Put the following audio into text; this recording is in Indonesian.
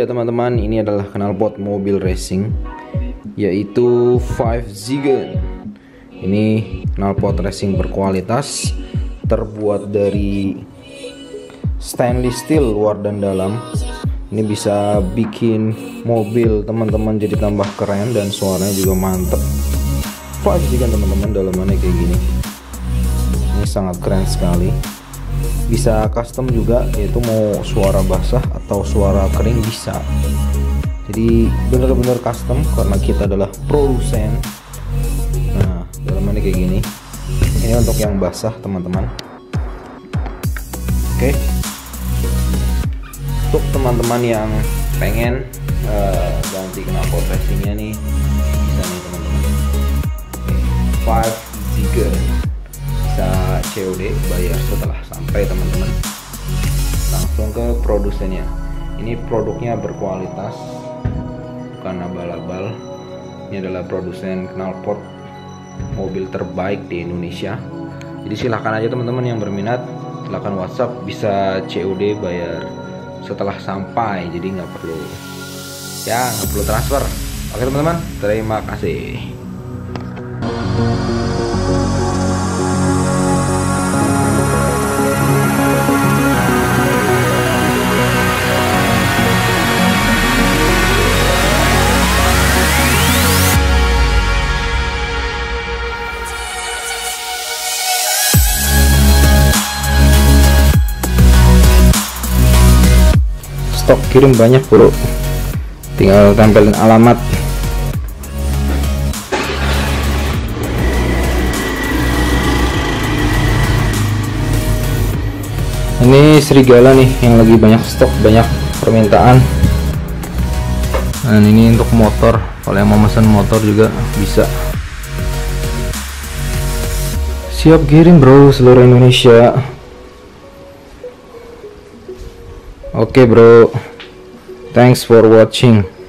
Ya teman-teman, ini adalah knalpot mobil racing, yaitu 5 Ziegen. Ini knalpot racing berkualitas, terbuat dari stainless steel luar dan dalam. Ini bisa bikin mobil teman-teman jadi tambah keren dan suaranya juga mantep. 5 Ziegen teman-teman, dalamannya kayak gini. Ini sangat keren sekali. Bisa custom juga, yaitu mau suara basah atau suara kering bisa. Jadi bener-bener custom karena kita adalah produsen. Nah, dalamannya kayak gini. Ini untuk yang basah teman-teman. Oke. Untuk teman-teman yang pengen ganti knalpot racingnya nih, bisa nih teman-teman. 5 Ziegen. Bisa COD, bayar setelah sampai teman-teman, langsung ke produsennya. Ini produknya berkualitas, bukan abal-abal. Ini adalah produsen knalpot mobil terbaik di Indonesia. Jadi silahkan aja teman-teman yang berminat, silahkan WhatsApp, bisa COD, bayar setelah sampai, jadi nggak perlu transfer. Oke teman-teman, terima kasih. Stok kirim banyak bro, tinggal tempelin alamat. Ini serigala nih yang lagi banyak stok, banyak permintaan. Dan ini untuk motor, kalau yang mau pesan motor juga bisa. Siap kirim bro, seluruh Indonesia. Oke bro, thanks for watching.